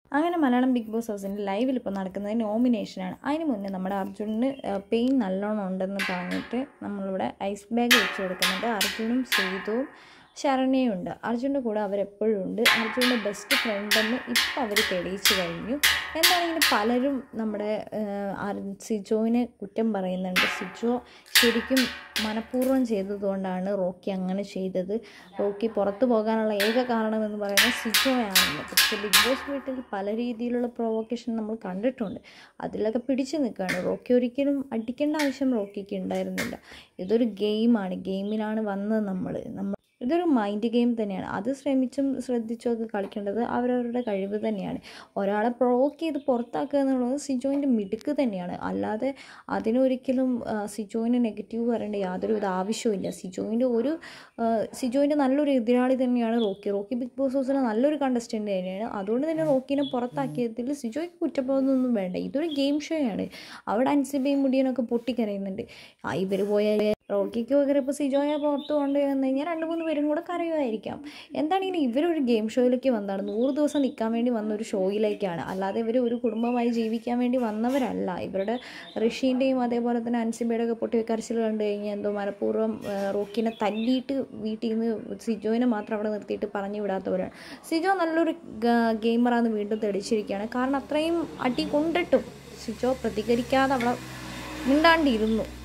അങ്ങനെ Malayalam big boss ഹൗസിൻ്റെ ലൈവിൽ ഇപ്പോൾ നടക്കുന്നത് നോമിനേഷനാണ്. അതിന് മുന്നേ നമ്മുടെ അർജുനന് പെയിൻ നല്ലോണം ഉണ്ടെന്ന് പറഞ്ഞിട്ട് നമ്മളിവിടെ ഐസ് ബാഗ് വെച്ച് കൊടുക്കുന്നുണ്ട്. അർജുനും ശ്രീതുവും ശരണ്യയും ഉണ്ട്. അർജുൻ്റെ കൂടെ അവരെപ്പോഴും ഉണ്ട്. അർജുൻ്റെ ബെസ്റ്റ് ഫ്രണ്ടെന്ന് ഇപ്പോൾ അവർ തെളിയിച്ചു കഴിഞ്ഞു. എന്താണെങ്കിലും പലരും നമ്മുടെ സിജോവിനെ കുറ്റം പറയുന്നുണ്ട്. സിജോ ശരിക്കും മനഃപൂർവ്വം ചെയ്തതുകൊണ്ടാണ് റോക്കി അങ്ങനെ ചെയ്തത്. റോക്കി പുറത്തു പോകാനുള്ള ഏക കാരണമെന്ന് പറയുന്നത് സിജോയാണെന്ന്. പക്ഷേ ബിഗ് ബോസ് വീട്ടിൽ പല രീതിയിലുള്ള പ്രൊവോക്കേഷൻ നമ്മൾ കണ്ടിട്ടുണ്ട്. അതിലൊക്കെ പിടിച്ചു നിൽക്കുകയാണ്. റോക്കി ഒരിക്കലും അടിക്കേണ്ട ആവശ്യം റോക്കിക്ക് ഉണ്ടായിരുന്നില്ല. ഇതൊരു ഗെയിമാണ്. ഗെയിമിലാണ് വന്നത് നമ്മൾ ഇതൊരു മൈൻഡ് ഗെയിം തന്നെയാണ്. അത് ശ്രദ്ധിച്ചും ഒക്കെ കളിക്കേണ്ടത് അവരവരുടെ കഴിവ് തന്നെയാണ്. ഒരാളെ പ്രൊവോക്ക് ചെയ്ത് പുറത്താക്കുക എന്നുള്ളത് സിജോയിൻ്റെ മിടുക്ക് തന്നെയാണ്. അല്ലാതെ അതിനൊരിക്കലും സിജോയിന് നെഗറ്റീവ് പറയേണ്ട യാതൊരുവിധ ആവശ്യവുമില്ല. സിജോയിൻ്റെ നല്ലൊരു എതിരാളി തന്നെയാണ് റോക്കി ബിഗ് ബോസ് ഹൗസിലെ നല്ലൊരു കണ്ടസ്റ്റൻ്റ് തന്നെയാണ്. അതുകൊണ്ട് തന്നെ റോക്കിനെ പുറത്താക്കിയതിൽ സിജോയ്ക്ക് കുറ്റബോധമൊന്നും വേണ്ട. ഇതൊരു ഗെയിം ഷോയാണ്. അവിടെ അൻസിബയും മുടിയനൊക്കെ പൊട്ടിക്കരയുന്നുണ്ട്. ഇവർ പോയാൽ റോക്കിക്ക് പകരം ഇപ്പോൾ സിജോയെ പുറത്ത് കൊണ്ടുവന്നു കഴിഞ്ഞാൽ 2-3 പേരും കൂടെ കരയുമായിരിക്കാം. എന്താണെങ്കിലും ഇവരൊരു ഗെയിം ഷോയിലേക്ക് വന്നതാണ്. 100 ദിവസം നിൽക്കാൻ വേണ്ടി വന്നൊരു ഷോയിലേക്കാണ്. അല്ലാതെ ഇവർ ഒരു കുടുംബമായി ജീവിക്കാൻ വേണ്ടി വന്നവരല്ല. ഇവരുടെ ഋഷീൻ്റെയും അതേപോലെ തന്നെ അൻസിബയുടെ ഒക്കെ പൊട്ടിക്കരച്ചിൽ കണ്ടു കഴിഞ്ഞാൽ എന്തോ മനഃപൂർവ്വം റോക്കിനെ തല്ലിയിട്ട് വീട്ടിൽ നിന്ന് സിജോയിനെ മാത്രം അവിടെ നിർത്തിയിട്ട് പറഞ്ഞു വിടാത്തവരാണ്. സിജോ നല്ലൊരു ഗെയിമറാന്ന് വീണ്ടും തെളിയിച്ചിരിക്കുകയാണ്. കാരണം അത്രയും അടി കൊണ്ടിട്ടും സിജോ പ്രതികരിക്കാതെ അവിടെ മിണ്ടാണ്ടിരുന്നു.